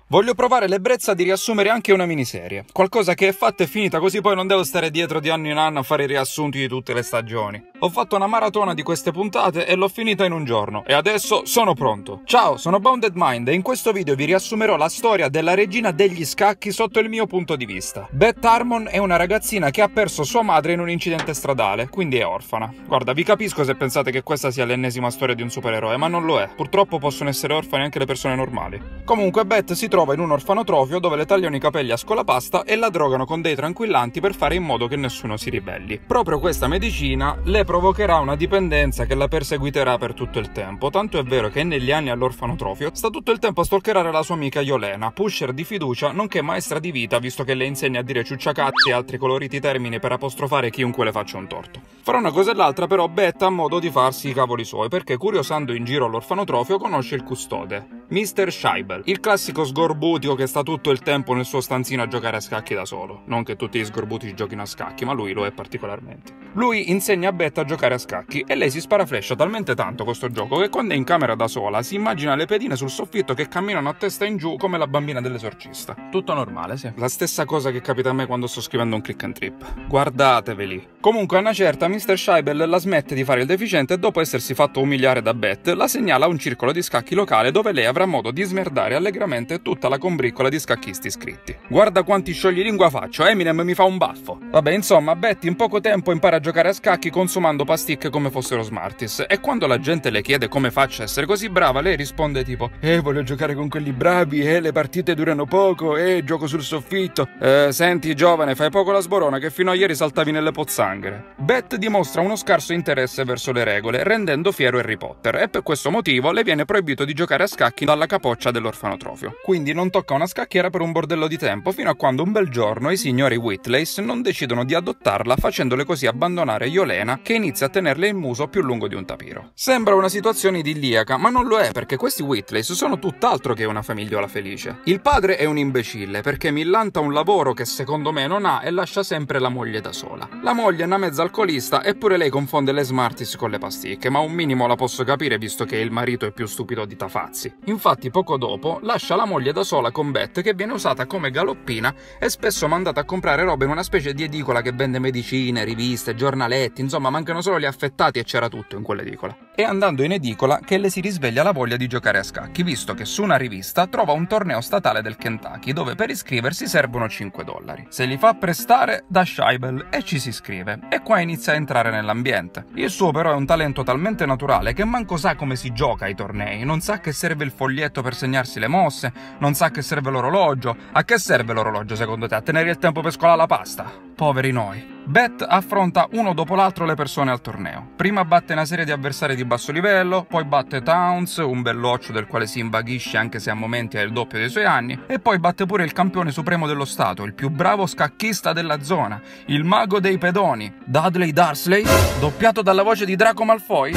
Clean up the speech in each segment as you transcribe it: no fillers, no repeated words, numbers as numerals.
Voglio provare l'ebbrezza di riassumere anche una miniserie. Qualcosa che è fatta e finita, così poi non devo stare dietro di anno in anno a fare i riassunti di tutte le stagioni. Ho fatto una maratona di queste puntate e l'ho finita in un giorno. E adesso sono pronto. Ciao, sono Bounded Mind e in questo video vi riassumerò la storia della regina degli scacchi sotto il mio punto di vista. Beth Harmon è una ragazzina che ha perso sua madre in un incidente stradale, quindi è orfana. Guarda, vi capisco se pensate che questa sia l'ennesima storia di un supereroe, ma non lo è. Purtroppo possono essere orfani anche le persone normali. Comunque Beth si trova in un orfanotrofio dove le tagliano i capelli a scolapasta e la drogano con dei tranquillanti per fare in modo che nessuno si ribelli. Proprio questa medicina le provocherà una dipendenza che la perseguiterà per tutto il tempo, tanto è vero che negli anni all'orfanotrofio sta tutto il tempo a stalkerare la sua amica Yolena, pusher di fiducia nonché maestra di vita, visto che le insegna a dire ciucciacazzi e altri coloriti termini per apostrofare chiunque le faccia un torto. Fra una cosa e l'altra però Beth ha modo di farsi i cavoli suoi, perché curiosando in giro all'orfanotrofio conosce il custode, Mr. Scheibel, il classico sgorbutico che sta tutto il tempo nel suo stanzino a giocare a scacchi da solo. Non che tutti gli sgorbutici giochino a scacchi, ma lui lo è particolarmente. Lui insegna a Beth a giocare a scacchi e lei si sparaflescia talmente tanto con sto gioco che quando è in camera da sola si immagina le pedine sul soffitto che camminano a testa in giù come la bambina dell'esorcista. Tutto normale, sì. La stessa cosa che capita a me quando sto scrivendo un click and trip. Guardateveli. Comunque a una certa Mr. Scheibel la smette di fare il deficiente e dopo essersi fatto umiliare da Beth la segnala a un circolo di scacchi locale dove lei avrà modo di smerdare allegramente tutta la combriccola di scacchisti iscritti. Guarda quanti scioglilingua faccio, Eminem mi fa un baffo. Vabbè, insomma, Betty in poco tempo impara a giocare a scacchi consumando pasticche come fossero Smarties, e quando la gente le chiede come faccia a essere così brava, lei risponde tipo voglio giocare con quelli bravi, le partite durano poco, gioco sul soffitto. Senti giovane, fai poco la sborona che fino a ieri saltavi nelle pozzanghere. Beth dimostra uno scarso interesse verso le regole, rendendo fiero Harry Potter, e per questo motivo le viene proibito di giocare a scacchi dalla capoccia dell'orfanotrofio. Quindi non tocca una scacchiera per un bordello di tempo, fino a quando un bel giorno i signori Whitleys non decidono di adottarla, facendole così abbandonare Yolena, che inizia a tenerle il muso più lungo di un tapiro. Sembra una situazione idilliaca, ma non lo è, perché questi Whitleys sono tutt'altro che una famigliola felice. Il padre è un imbecille, perché millanta un lavoro che secondo me non ha e lascia sempre la moglie da sola. La moglie è una mezza alcolista, eppure lei confonde le Smarties con le pasticche, ma un minimo la posso capire visto che il marito è più stupido di Tafazzi. Infatti poco dopo lascia la moglie da sola con Beth, che viene usata come galoppina e spesso mandata a comprare roba in una specie di edicola che vende medicine, riviste, giornaletti, insomma mancano solo gli affettati e c'era tutto in quell'edicola. È andando in edicola che le si risveglia la voglia di giocare a scacchi, visto che su una rivista trova un torneo statale del Kentucky dove per iscriversi servono $5. Se li fa prestare da Scheibel e ci si iscrive, e qua inizia a entrare nell'ambiente. Il suo però è un talento talmente naturale che manco sa come si gioca ai tornei, non sa che serve il foglietto per segnarsi le mosse, non sa che serve l'orologio. A che serve l'orologio secondo te? A tenere il tempo per scolare la pasta? Poveri noi. Beth affronta uno dopo l'altro le persone al torneo. Prima batte una serie di avversari di basso livello, poi batte Towns, un belloccio del quale si invaghisce anche se a momenti ha il doppio dei suoi anni, e poi batte pure il campione supremo dello stato, il più bravo scacchista della zona, il mago dei pedoni, Dudley Dursley, doppiato dalla voce di Draco Malfoy?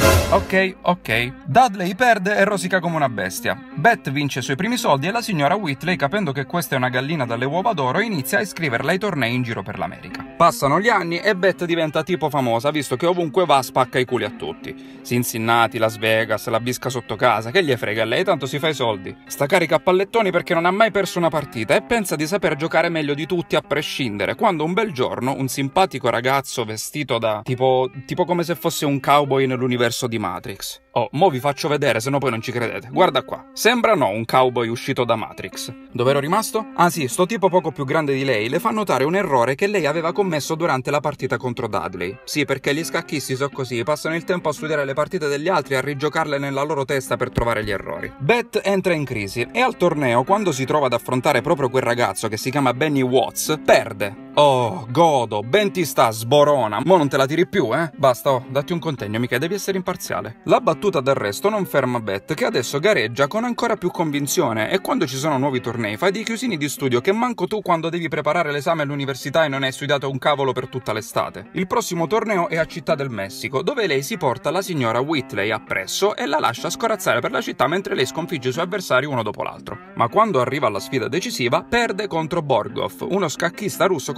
Ok. Dudley perde e rosica come una bestia. Beth vince i suoi primi soldi e la signora Whitley, capendo che questa è una gallina dalle uova d'oro, inizia a iscriverla ai tornei in giro per l'America. Passano gli anni e Beth diventa tipo famosa, visto che ovunque va spacca i culi a tutti. Cincinnati, Las Vegas, la bisca sotto casa, che gli frega a lei, tanto si fa i soldi. Sta carica a pallettoni perché non ha mai perso una partita e pensa di saper giocare meglio di tutti a prescindere, quando un bel giorno un simpatico ragazzo vestito da tipo come se fosse un cowboy nell'universo di Matrix. Mo vi faccio vedere, se no poi non ci credete. Guarda qua. Sembra no un cowboy uscito da Matrix. Dove ero rimasto? Ah sì, sto tipo poco più grande di lei le fa notare un errore che lei aveva commesso durante la partita contro Dudley. Sì, perché gli scacchisti sono così, passano il tempo a studiare le partite degli altri e a rigiocarle nella loro testa per trovare gli errori. Beth entra in crisi e al torneo, quando si trova ad affrontare proprio quel ragazzo che si chiama Benny Watts, perde. Oh, godo, ben ti sta, sborona. Mo non te la tiri più, Basta, datti un contegno, mica devi essere imparziale. La battuta d'arresto non ferma Beth, che adesso gareggia con ancora più convinzione, e quando ci sono nuovi tornei fai dei chiusini di studio che manco tu quando devi preparare l'esame all'università e non hai studiato un cavolo per tutta l'estate. Il prossimo torneo è a Città del Messico, dove lei si porta la signora Whitley appresso e la lascia scorazzare per la città mentre lei sconfigge i suoi avversari uno dopo l'altro. Ma quando arriva alla sfida decisiva, perde contro Borgov, uno scacchista russo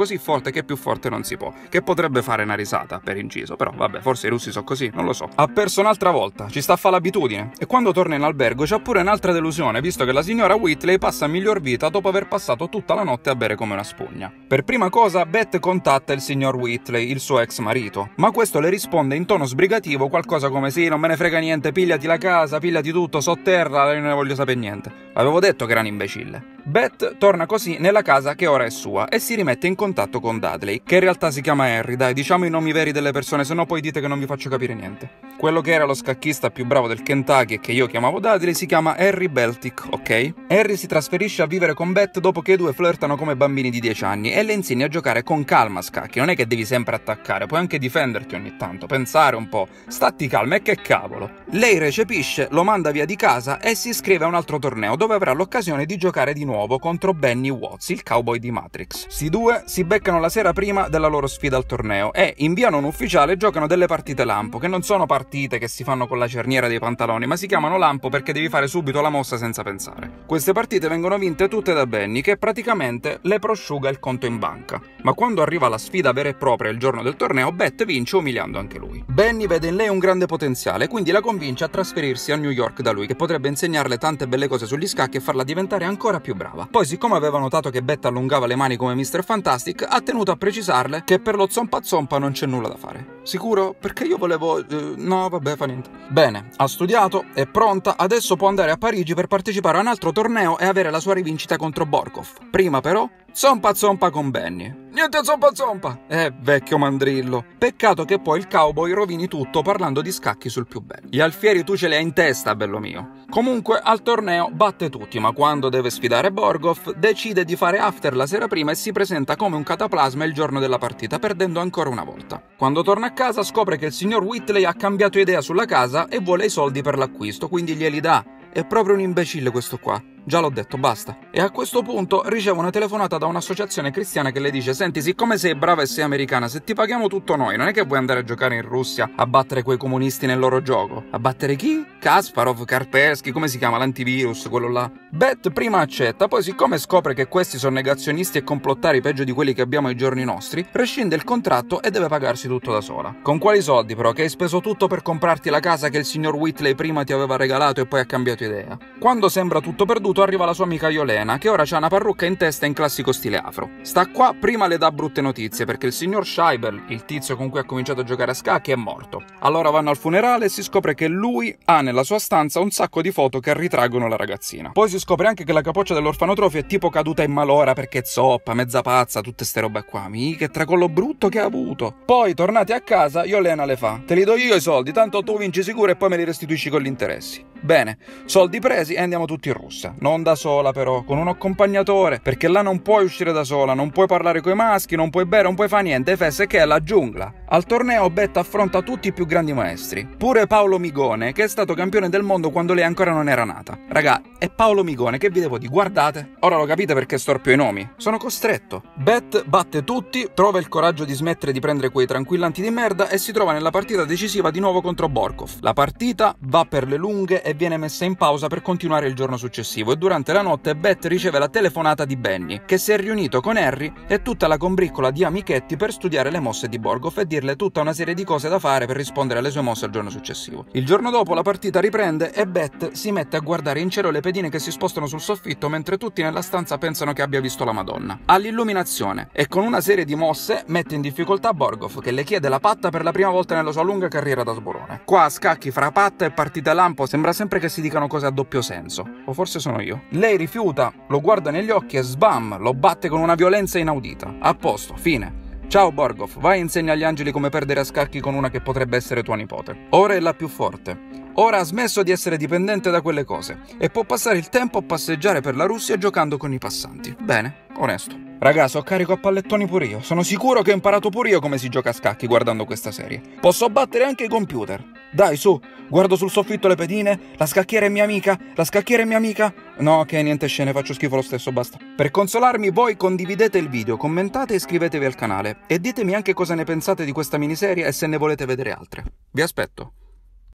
così forte che più forte non si può, che potrebbe fare una risata, per inciso, però vabbè, forse i russi sono così, non lo so. Ha perso un'altra volta, ci sta a fare l'abitudine, e quando torna in albergo c'ha pure un'altra delusione, visto che la signora Whitley passa a miglior vita dopo aver passato tutta la notte a bere come una spugna. Per prima cosa Beth contatta il signor Whitley, il suo ex marito, ma questo le risponde in tono sbrigativo qualcosa come sì, non me ne frega niente, pigliati la casa, pigliati tutto, sotterra, non ne voglio sapere niente. Avevo detto che era un imbecille. Beth torna così nella casa che ora è sua e si rimette in contatto con Dudley, che in realtà si chiama Harry, dai, diciamo i nomi veri delle persone, se no poi dite che non vi faccio capire niente. Quello che era lo scacchista più bravo del Kentucky e che io chiamavo Dudley si chiama Harry Beltic, ok? Harry si trasferisce a vivere con Beth dopo che i due flirtano come bambini di 10 anni e le insegna a giocare con calma a scacchi, non è che devi sempre attaccare, puoi anche difenderti ogni tanto, pensare un po', statti calma e che cavolo. Lei recepisce, lo manda via di casa e si iscrive a un altro torneo dove avrà l'occasione di giocare di nuovo contro Benny Watts, il cowboy di Matrix. Sti due si beccano la sera prima della loro sfida al torneo e, in via non ufficiale, giocano delle partite lampo, che non sono partite che si fanno con la cerniera dei pantaloni, ma si chiamano lampo perché devi fare subito la mossa senza pensare. Queste partite vengono vinte tutte da Benny, che praticamente le prosciuga il conto in banca. Ma quando arriva la sfida vera e propria il giorno del torneo, Beth vince umiliando anche lui. Benny vede in lei un grande potenziale, quindi la convince a trasferirsi a New York da lui, che potrebbe insegnarle tante belle cose sugli scacchi e farla diventare ancora più brava. Poi, siccome aveva notato che Beth allungava le mani come Mr. Fantastic, ha tenuto a precisarle che per lo zompa zompa non c'è nulla da fare. Sicuro? Perché io volevo... no, vabbè, fa niente. Bene, ha studiato, è pronta, adesso può andare a Parigi per partecipare a un altro torneo e avere la sua rivincita contro Borkov. Prima però... zompa zompa con Benny. Niente zompa zompa! Vecchio mandrillo. Peccato che poi il cowboy rovini tutto parlando di scacchi sul più bello. Gli alfieri tu ce li hai in testa, bello mio. Comunque, al torneo batte tutti, ma quando deve sfidare Borkov, decide di fare after la sera prima e si presenta come un cataplasma il giorno della partita, perdendo ancora una volta. Quando torna a casa scopre che il signor Whitley ha cambiato idea sulla casa e vuole i soldi per l'acquisto, quindi glieli dà. È proprio un imbecille questo qua. Già l'ho detto, basta. E a questo punto riceve una telefonata da un'associazione cristiana che le dice: senti, siccome sei brava e sei americana, se ti paghiamo tutto noi, non è che vuoi andare a giocare in Russia a battere quei comunisti nel loro gioco? A battere chi? Kasparov, Kaspersky, come si chiama? L'antivirus, quello là. Beth prima accetta, poi siccome scopre che questi sono negazionisti e complottari peggio di quelli che abbiamo ai giorni nostri, rescinde il contratto e deve pagarsi tutto da sola. Con quali soldi però? Che hai speso tutto per comprarti la casa che il signor Whitley prima ti aveva regalato e poi ha cambiato idea. Quando sembra tutto perduto arriva la sua amica Yolena, che ora ha una parrucca in testa in classico stile afro. Sta qua, prima le dà brutte notizie, perché il signor Scheibel, il tizio con cui ha cominciato a giocare a scacchi, è morto. Allora vanno al funerale e si scopre che lui ha nella sua stanza un sacco di foto che ritraggono la ragazzina. Poi si scopre anche che la capoccia dell'orfanotrofio è tipo caduta in malora perché è zoppa, mezza pazza, tutte ste robe qua. Che tracollo brutto che ha avuto. Poi, tornati a casa, Yolena le fa: te li do io i soldi, tanto tu vinci sicuro e poi me li restituisci con gli interessi. Bene, soldi presi e andiamo tutti in Russia. Non da sola però, con un accompagnatore, perché là non puoi uscire da sola, non puoi parlare coi maschi, non puoi bere, non puoi fare niente, fesse che è la giungla. Al torneo Beth affronta tutti i più grandi maestri, pure Paolo Migone, che è stato campione del mondo quando lei ancora non era nata. Raga, è Paolo Migone, che vi devo dire? Guardate. Ora lo capite perché storpio i nomi? Sono costretto. Beth batte tutti, trova il coraggio di smettere di prendere quei tranquillanti di merda e si trova nella partita decisiva di nuovo contro Borkov. La partita va per le lunghe e viene messa in pausa per continuare il giorno successivo e durante la notte Beth riceve la telefonata di Benny, che si è riunito con Harry e tutta la combriccola di amichetti per studiare le mosse di Borkov e dirle tutta una serie di cose da fare per rispondere alle sue mosse il giorno successivo. Il giorno dopo la partita riprende e Beth si mette a guardare in cielo le pedine che si spostano sul soffitto mentre tutti nella stanza pensano che abbia visto la Madonna. All'illuminazione e con una serie di mosse mette in difficoltà Borkov, che le chiede la patta per la prima volta nella sua lunga carriera da sborone. Qua a scacchi fra patta e partita lampo sembra sempre che si dicano cose a doppio senso, o forse sono io. Lei rifiuta, lo guarda negli occhi e sbam, lo batte con una violenza inaudita. A posto, fine. Ciao Borkov, vai e insegna agli angeli come perdere a scacchi con una che potrebbe essere tua nipote. Ora è la più forte. Ora ha smesso di essere dipendente da quelle cose e può passare il tempo a passeggiare per la Russia giocando con i passanti. Bene, onesto. Ragazzi, ho carico a pallettoni pure io. Sono sicuro che ho imparato pure io come si gioca a scacchi guardando questa serie. Posso battere anche i computer. Dai, su, guardo sul soffitto le pedine. La scacchiera è mia amica. La scacchiera è mia amica. No, ok, niente scene, faccio schifo lo stesso, basta. Per consolarmi voi condividete il video, commentate e iscrivetevi al canale. E ditemi anche cosa ne pensate di questa miniserie e se ne volete vedere altre. Vi aspetto.